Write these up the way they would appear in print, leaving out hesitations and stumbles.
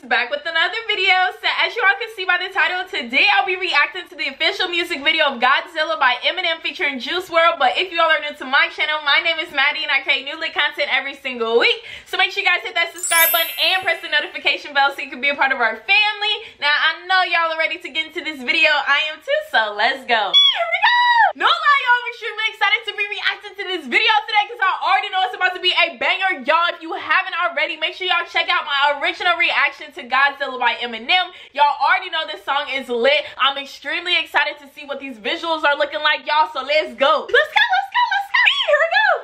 back with another video. So as you all can see by the title, today I'll be reacting to the official music video of Godzilla by Eminem featuring Juice WRLD. But if you all are new to my channel, my name is Maddie and I create new lit content every single week. So make sure you guys hit that subscribe button and press the notification bell so you can be a part of our family. Now I know y'all are ready to get into this video. I am too, so let's go. Here we go! No lie, y'all, I'm extremely excited to be reacting to this video today because I already know it's about to be a banger. Y'all, if you haven't already, make sure y'all check out my original reaction to Godzilla by Eminem. Y'all already know this song is lit. I'm extremely excited to see what these visuals are looking like, y'all, so let's go. Let's go, let's go, let's go. Here we go.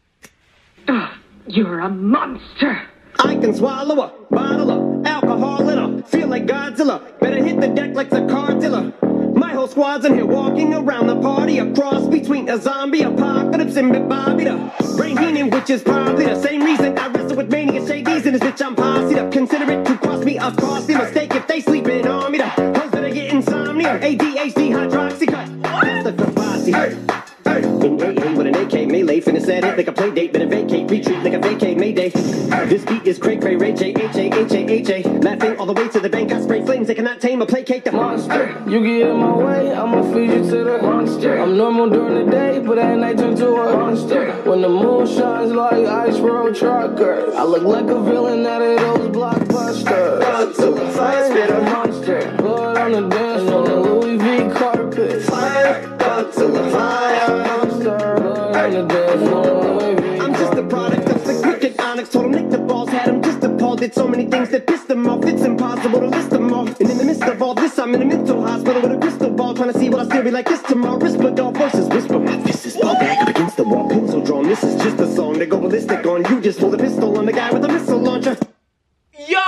You're a monster. I can swallow a bottle of alcohol in her. Feel like Godzilla. Better hit the deck like the car dealer. My whole squad's in here walking around the party. A cross between a zombie apocalypse and Bobby the Brain Heenan, which is probably the same reason I wrestle with Mania Shades in this bitch. I'm posse up. Consider it to cost me a costly mistake if they sleeping on me. The hoes that I get insomnia. ADHD hydroxycut. That's the Kabasi. Hey. In AA with an AK melee, finish at it like a play date, better vacate, retreat like a vacate Mayday. This beat is cray cray, Ray J, H-A, laughing all the way to the bank. I spray flames, they cannot tame or placate the monster. You get in my way, I'ma feed you to the monster. I'm normal during the day, but at night turn to a monster. When the moon shines like Ice Road Trucker, I look like a villain out of those blockbusters. Godzilla, fire spitter, monster. Blood on the dance floor, the Louis V carpet. fire, Godzilla, fire. I'm just a product of the cricket onyx. Told him Nick the balls, had him just appalled. Did so many things that pissed him off. It's impossible to list them all. And in the midst of all this, I'm in a mental hospital with a crystal ball, trying to see what I still be like this tomorrow. Whisper dog voices whisper. My fist is ball back up against the wall. Pencil drawn. This is just a song. They go ballistic on you. Just hold a pistol on the guy with a missile launcher. Yo,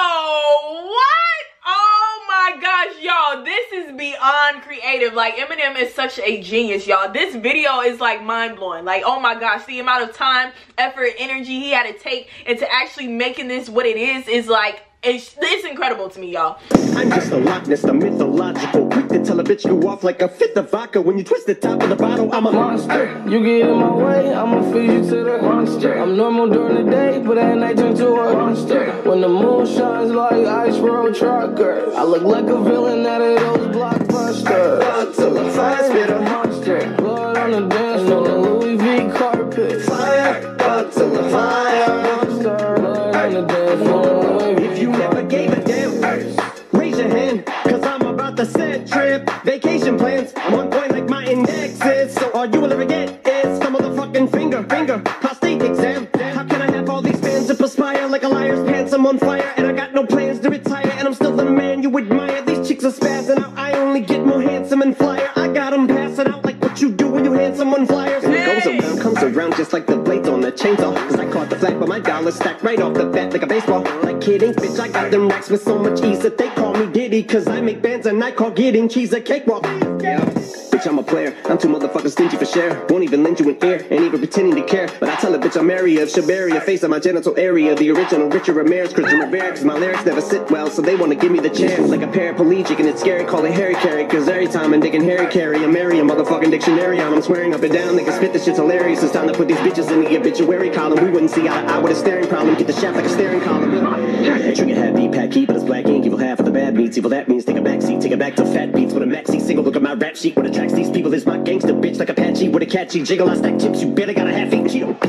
what? Oh my gosh, y'all, this is beyond creative. Like, Eminem is such a genius, y'all. This video is like mind-blowing. Like, oh my gosh, the amount of time, effort, energy he had to take into actually making this what it is like, it's incredible to me, y'all. I'm just a Loch Ness, the mythological. Quick to tell a bitch you off like a fifth of vodka. When you twist the top of the bottle, I'm a monster. You get in my way, I'ma feed you to the monster. I'm normal during the day, but at night turn to a monster. When the moon shines like Ice Road Trucker, I look like a villain out of those blockbusters. Godzilla, fire spitter, monster. Blood on the dance floor, the Louis V carpet. fire, Godzilla, fire. Monster. Blood on the dance floor. If you never gave a damn, raise your hand, cause I'm about to set trip. Vacation plans, I'm on point like my index is. So all you will ever get is some motherfucking finger, prostate exam. How can I have all these fans that perspire like a liar's pants? I'm on fire and I got no plans to retire. And I'm still the man you admire. These chicks are spazzing out, I only get more handsome and flyer. I got them passing out like what you do when you hand someone flyers. And it goes around, comes around just like the blades on the chainsaw. Cause I caught the flat, but my dollar stacked right off the bat like a baseball. Like kidding, bitch, I got them racks with so much ease that they call me Diddy. Cause I make bands and I call getting cheese a cakewalk. Yeah, bitch, I'm a player. I'm too motherfucking stingy for share. Won't even lend you an ear, ain't even pretending to care. But I tell a bitch I'm area, she'll bury a face on my genital area. The original Richard Ramirez, Christian Rivera. Cause my lyrics never sit well, so they wanna give me the chance. Like a paraplegic and it's scary, call it Harry Carry. Cause every time I'm digging Harry Carry, I marry a motherfucking dictionary on. I'm swearing up and down, they can spit this shit's hilarious. It's time to put these bitches in the obituary column. We wouldn't see eye to eye with a staring problem. Get the shaft like a staring column. Trigger happy, pack key, but it's black ink. Evil half of the bad beats. Evil that means take a backseat, take it back to fat beats with a maxi single. Look at my rap sheet. What attracts these people is my gangster bitch like Apache with a catchy jiggle. I stack chips, you better got a half eat Cheeto.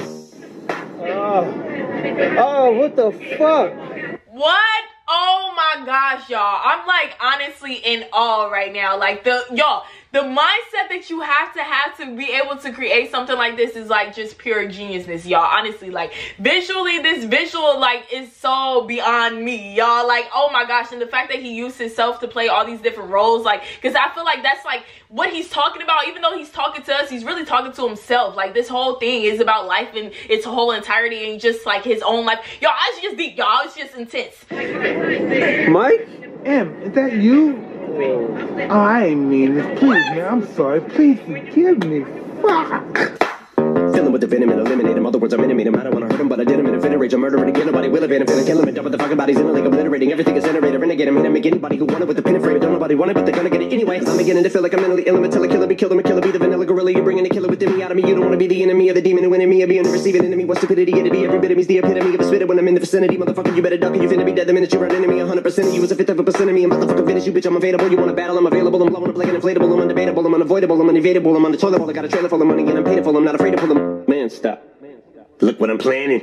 Oh, what the fuck? What? Oh my gosh, y'all. I'm like honestly in awe right now. Like the mindset that you have to be able to create something like this is like just pure geniusness, y'all. Honestly, like visually, this visual like is so beyond me, y'all. Like, oh my gosh, and the fact that he used himself to play all these different roles, like, because I feel like that's like what he's talking about. Even though he's talking to us, he's really talking to himself. Like, this whole thing is about life in its whole entirety and just like his own life. Y'all, it's just deep, y'all. It's just intense. Mike? Em, is that you? Oh, I ain't mean this. Please, man, I'm sorry. Please forgive me. Fuck. Fill him with the venom and eliminate him. Other words, I'm intimate him. I don't want to hurt him, but I did him in a fit of rage. I'm murdering again. Nobody will evade him. Finna kill him and dump with the fucking bodies in a lake, obliterating everything is generated. Renegade him, hit him, make anybody who want it with the pin and frame. Don't nobody want it, but they're gonna get it anyway. I'm beginning to feel like I'm mentally ill. I'm a killer, be killed. I'm a killer, be the vanilla gorilla. You're bringing a killer within me out of me. You don't want to be the enemy of the demon who in me. I'll be in the receiving enemy. What stupidity it'd be. Every bit of me's the epitome of a spitter when I'm in the vicinity. Motherfucker, you better duck or you finna be dead the minute you run into me. 100% of you is a fifth of a percent of me. I'm motherfucking finish you, bitch. I'm available. You want to battle? I'm available. I'm blowing up like an inflatable. I'm undebatable. I'm unavoidable. I'm unevadable. I'm on the toilet bowl. I got a trailer full of money and I'm paid for. I'm not afraid to pull them. Man, stop. Look what I'm planning.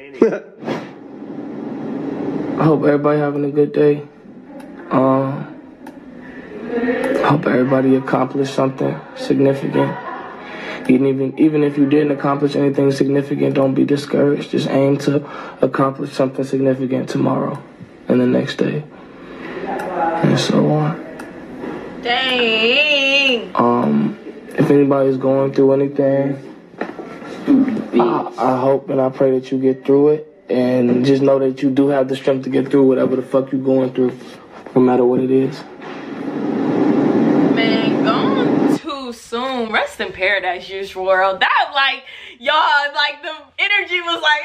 I hope everybody having a good day. I hope everybody accomplished something significant. Even if you didn't accomplish anything significant, don't be discouraged. Just aim to accomplish something significant tomorrow and the next day, and so on. Dang. If anybody's going through anything, I hope and I pray that you get through it, and just know that you do have the strength to get through whatever the fuck you're going through, no matter what it is. Man, gone too soon. Rest in paradise, Juice WRLD. That, like, y'all, like, the energy was like,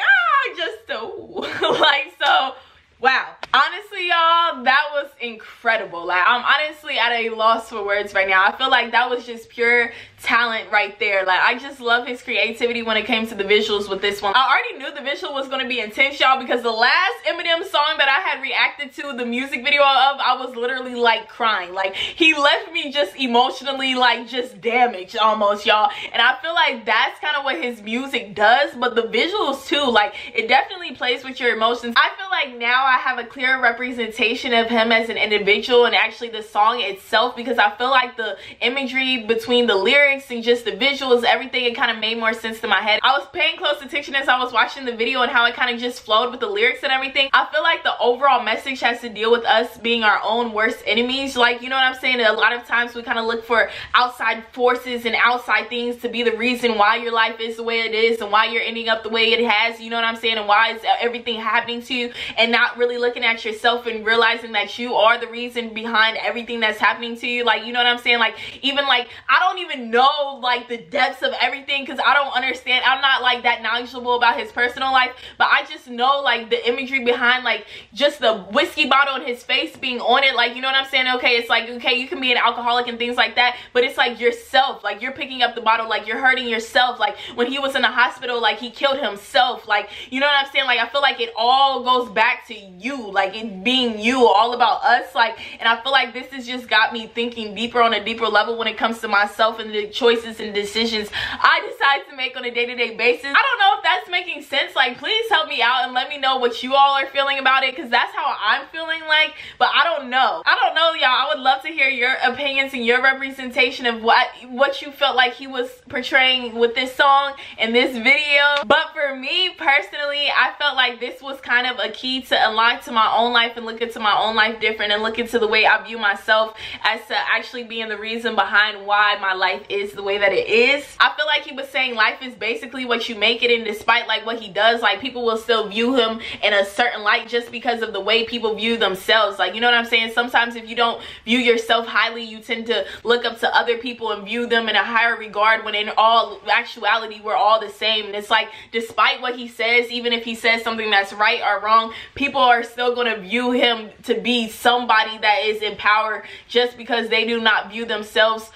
like, so, wow. Honestly, y'all, that was incredible. Like, I'm honestly at a loss for words right now. I feel like that was just pure talent right there. Like, I just love his creativity when it came to the visuals with this one. I already knew the visual was going to be intense, y'all, because the last Eminem song that I had reacted to the music video of, I was literally like crying. Like, he left me just emotionally like just damaged almost, y'all. And I feel like that's kind of what his music does, but the visuals too, like, it definitely plays with your emotions. I feel like now I have a clear representation of him as an individual and actually the song itself, because I feel like the imagery between the lyrics and just the visuals, everything, it kind of made more sense to my head. I was paying close attention as I was watching the video and how it kind of just flowed with the lyrics and everything. I feel like the overall message has to deal with us being our own worst enemies. Like, you know what I'm saying? A lot of times we kind of look for outside forces and outside things to be the reason why your life is the way it is and why you're ending up the way it has, you know what I'm saying, and why is everything happening to you, and not really looking at yourself and realizing that you are the reason behind everything that's happening to you. Like, you know what I'm saying? Like, even like, I don't even know like the depths of everything because I don't understand. I'm not like that knowledgeable about his personal life, but I just know like the imagery behind like just the whiskey bottle and his face being on it. Like, you know what I'm saying? Okay, it's like, okay, you can be an alcoholic and things like that, but it's like yourself, like you're picking up the bottle, like you're hurting yourself. Like when he was in the hospital, like he killed himself. Like, you know what I'm saying? Like, I feel like it all goes back to you, like it being you, all about us. Like, and I feel like this has just got me thinking deeper on a deeper level when it comes to myself and the choices and decisions I decide to make on a day-to-day basis. I don't know if that's making sense. Like, please help me out and let me know what you all are feeling about it, because that's how I'm feeling like, but I don't know, y'all. I would love to hear your opinions and your representation of what you felt like he was portraying with this song and this video. But for me personally, I felt like this was kind of a key to align to my own life and look into my own life different and look into the way I view myself as to actually being the reason behind why my life is the way that it is. I feel like he was saying life is basically what you make it, and despite like what he does, like people will still view him in a certain light just because of the way people view themselves. Like, you know what I'm saying? Sometimes if you don't view yourself highly, you tend to look up to other people and view them in a higher regard, when in all actuality we're all the same. And it's like, despite what he says, even if he says something that's right or wrong, people are still going to view him to be somebody that is in power just because they do not view themselves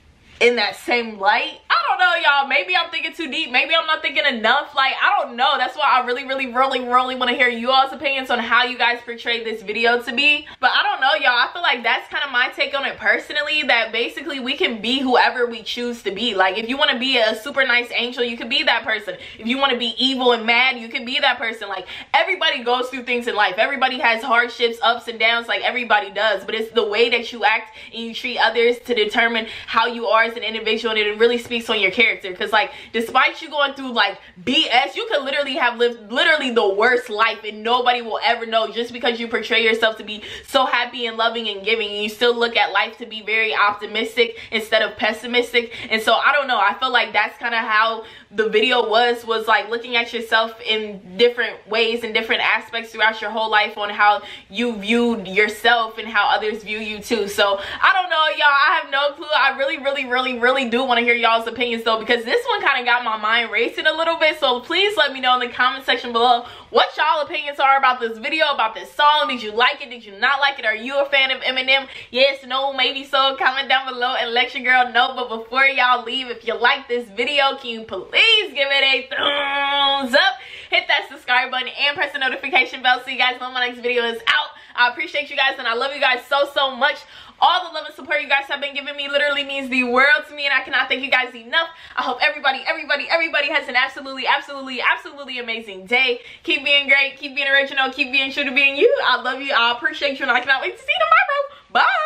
in that same light. I don't know, y'all. Maybe I'm thinking too deep. Maybe I'm not thinking enough. Like, I don't know. That's why I really want to hear you all's opinions on how you guys portrayed this video to be. But I don't know, y'all. I feel like that's kind of my take on it personally, that basically we can be whoever we choose to be. Like, if you want to be a super nice angel, you can be that person. If you want to be evil and mad, you can be that person. Like, everybody goes through things in life. Everybody has hardships, ups and downs, like everybody does. But it's the way that you act and you treat others to determine how you are as an individual, and it really speaks on your character. Because like, despite you going through like BS, you could literally have lived literally the worst life and nobody will ever know, just because you portray yourself to be so happy and loving and giving, and you still look at life to be very optimistic instead of pessimistic. And so I don't know, I feel like that's kind of how the video was like looking at yourself in different ways and different aspects throughout your whole life on how you viewed yourself and how others view you too. So I don't know, y'all. I have no clue. I really really do want to hear y'all's opinions though, because this one kind of got my mind racing a little bit. So please let me know in the comment section below what y'all opinions are about this video, about this song. Did you like it? Did you not like it? Are you a fan of Eminem? Yes, no, maybe so. Comment down below and let your girl know. But before y'all leave, if you like this video, can you please give it a thumbs up? Hit that subscribe button and press the notification bell so you guys know my next video is out. I appreciate you guys and I love you guys so much. All the love and support you guys have been giving me literally means the world to me, and I cannot thank you guys enough. I hope everybody has an absolutely amazing day. Keep being great, keep being original, keep being true to being you. I love you, I appreciate you, and I cannot wait to see you tomorrow. Bye.